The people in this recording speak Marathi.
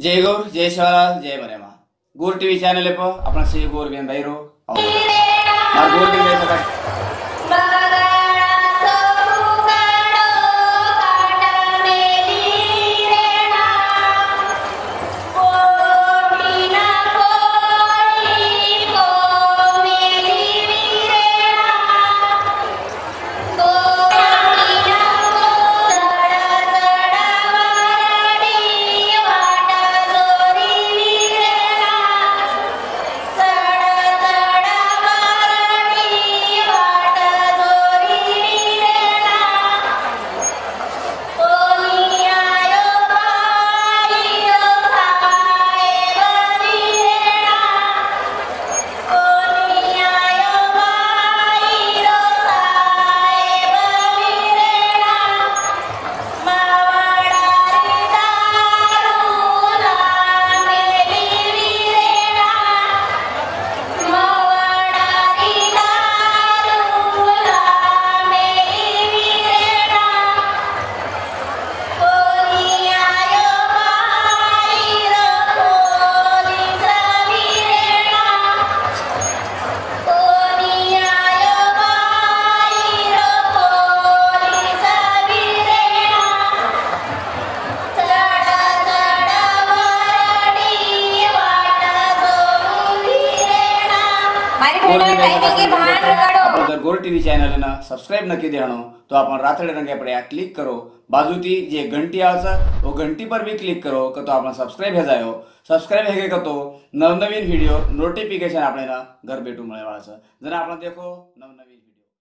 जय गौर जय शिवलाल जय मरेमा गोर टीवी चैनल पर अपना से गोर बेन भाई रो और गोर बेन भाई सका अगर गोर टीवी चैनल ना सब्सक्राइब नक्की देणो तो अपन रातड़े रंगे पड़े क्लिक करो बाजू थी जे घंटी आवશે वो घंटी पर भी क्लिक करो तो अपन सब्सक्राइब है जायो सब्सक्राइब है के तो नवनवीन वीडियो नोटिफिकेशन आपने ना घर बैठू મળે વાળા છે જરા આપણે देखो नवनवीन वीडियो।